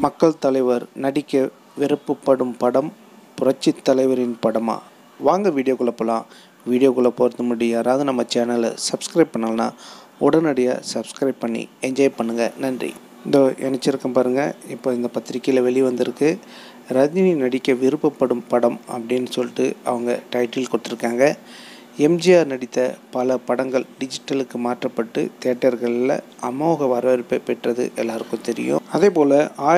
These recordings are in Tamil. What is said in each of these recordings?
மக்கள் தலைவர் நடிக்க விருப்பப்படும் படம் புரட்சித் தலைவரின் படமா? வாங்க வீடியோக்குள்ளே போகலாம். வீடியோக்குள்ளே போகிறது முன்னாடி யாராவது நம்ம சேனலை சப்ஸ்கிரைப் பண்ணலன்னா உடனடியாக சப்ஸ்கிரைப் பண்ணி என்ஜாய் பண்ணுங்கள். நன்றி. இதோ இணைச்சிருக்கேன் பாருங்கள். இப்போ இந்த பத்திரிக்கையில் வெளிவந்திருக்கு. ரஜினி நடிக்க விருப்பப்படும் படம் அப்படின்னு சொல்லிட்டு அவங்க டைட்டில் கொடுத்துருக்காங்க. எம்ஜிஆர் நடித்த பல படங்கள் டிஜிட்டலுக்கு மாற்றப்பட்டு தியேட்டர்களில் அமோக வரவேற்பை பெற்றது எல்லாருக்கும் தெரியும். அதே போல்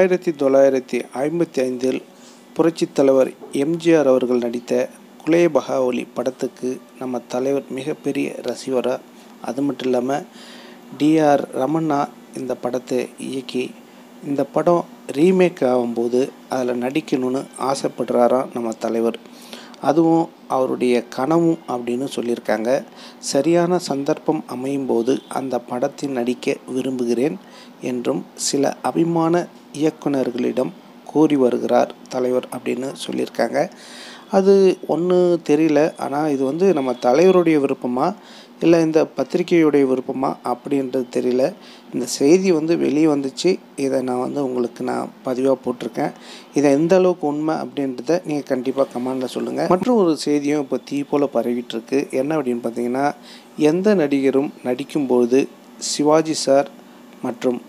1955 புரட்சித் தலைவர் எம்ஜிஆர் அவர்கள் நடித்த குலேபகாவலி படத்துக்கு நம்ம தலைவர் மிகப்பெரிய ரசிகராக, அது மட்டும் இல்லாமல் டிஆர் ரமண்ணா இந்த படத்தை இயக்கி இந்த படம் ரீமேக் ஆகும்போது அதில் நடிக்கணும்னு ஆசைப்படுறாராம் நம்ம தலைவர். அதுவும் அவருடைய கனவும் அப்படின்னு சொல்லியிருக்காங்க. சரியான சந்தர்ப்பம் அமையும் போது அந்த படத்தில் நடிக்க விரும்புகிறேன் என்றும் சில அபிமான இயக்குநர்களிடம் கூறி வருகிறார் தலைவர் அப்படின்னு சொல்லியிருக்காங்க. அது ஒன்றும் தெரியல. ஆனால் இது நம்ம தலைவருடைய விருப்பமா இல்லை இந்த பத்திரிகையுடைய விருப்பமா அப்படின்றது தெரியல. இந்த செய்தி வெளியே வந்துச்சு. இதை நான் உங்களுக்கு பதிவாக போட்டிருக்கேன். இதை எந்த அளவுக்கு உண்மை அப்படின்றத நீங்கள் கண்டிப்பாக கமெண்டில் சொல்லுங்கள். மற்றும் ஒரு செய்தியும் இப்போ தீ போல் பரவிட்டுருக்கு. என்ன அப்படின்னு பார்த்தீங்கன்னா, எந்த நடிகரும் நடிக்கும்போது சிவாஜி சார் மற்றும்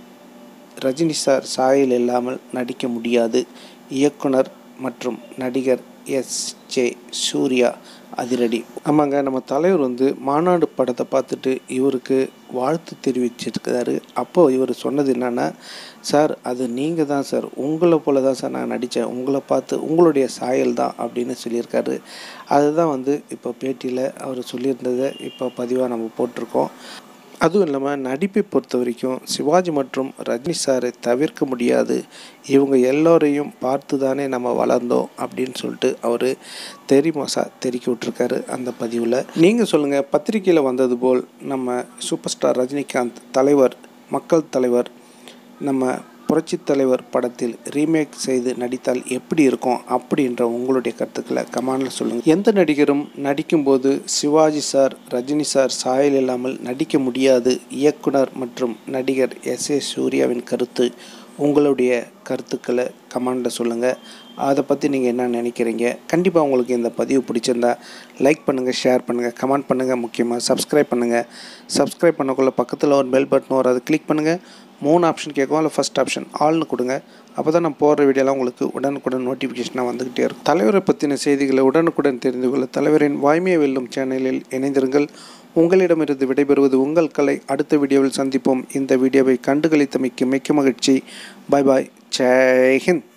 ரஜினி சார் சாயல் இல்லாமல் நடிக்க முடியாது. இயக்குனர் மற்றும் நடிகர் எஸ்.ஜே. சூர்யா அதிரடி. ஆமாங்க, நம்ம தலைவர் மாநாடு படத்தை பார்த்துட்டு இவருக்கு வாழ்த்து தெரிவிச்சிருக்காரு. அப்போது இவர் சொன்னது என்னென்னா, சார் அது நீங்கள் தான் சார், உங்களை போல தான் சார் நான் நடித்தேன், உங்களை பார்த்து உங்களுடைய சாயல் தான் அப்படின்னு சொல்லியிருக்காரு. அதுதான் இப்போ பேட்டியில் அவர் சொல்லியிருந்ததை இப்போ பதிவாக நம்ம போட்டிருக்கோம். அதுவும் இல்லாமல் நடிப்பை பொறுத்த வரைக்கும் சிவாஜி மற்றும் ரஜினி சாரை தவிர்க்க முடியாது. இவங்க எல்லோரையும் பார்த்து தானே நம்ம வளர்ந்தோம் அப்படின்னு சொல்லிட்டு அவர் தெரிக்க விட்டுருக்காரு அந்த பதிவில். நீங்கள் சொல்லுங்கள், பத்திரிகையில் வந்தது போல் நம்ம சூப்பர் ஸ்டார் ரஜினிகாந்த் தலைவர், மக்கள் தலைவர், நம்ம புரட்சித் தலைவர் படத்தில் ரீமேக் செய்து நடித்தால் எப்படி இருக்கும் அப்படின்ற உங்களுடைய கருத்துக்களை கமெண்டில் சொல்லுங்கள். எந்த நடிகரும் நடிக்கும்போது சிவாஜி சார் ரஜினி சார் சாயல் இல்லாமல் நடிக்க முடியாது. இயக்குனர் மற்றும் நடிகர் எஸ்.ஏ. சூர்யாவின் கருத்து. உங்களுடைய கருத்துக்களை கமெண்டில் சொல்லுங்கள். அதை பற்றி நீங்கள் என்ன நினைக்கிறீங்க? கண்டிப்பாக உங்களுக்கு இந்த பதிவு பிடிச்சிருந்தா லைக் பண்ணுங்கள், ஷேர் பண்ணுங்கள், கமெண்ட் பண்ணுங்கள். முக்கியமாக சப்ஸ்கிரைப் பண்ணுங்கள். சப்ஸ்கிரைப் பண்ணக்குள்ள பக்கத்தில் ஒரு பெல் பட்டன் வரும், அதை கிளிக் பண்ணுங்கள். 3 ஆப்ஷன் கேட்கும். அதில் ஃபஸ்ட் ஆப்ஷன் ஆல்னு கொடுங்க. அப்போ தான் நான் போடுற வீடியோலாம் உங்களுக்கு உடனுக்குடன் நோட்டிஃபிகேஷனாக வந்துக்கிட்டே இருக்கும். தலைவரை பற்றின செய்திகளை உடனுக்குடன் தெரிந்து கொள்ள தலைவரின் வாய்மையை வெல்லும் சேனலில் இணைந்திருங்கள். உங்களிடமிருந்து விடைபெறுவது உங்கள் கலை. அடுத்த வீடியோவில் சந்திப்போம். இந்த வீடியோவை கண்டுகளித்தமைக்கு மிக்க மகிழ்ச்சி. பாய் பாய். ஜெய் ஹிந்த்.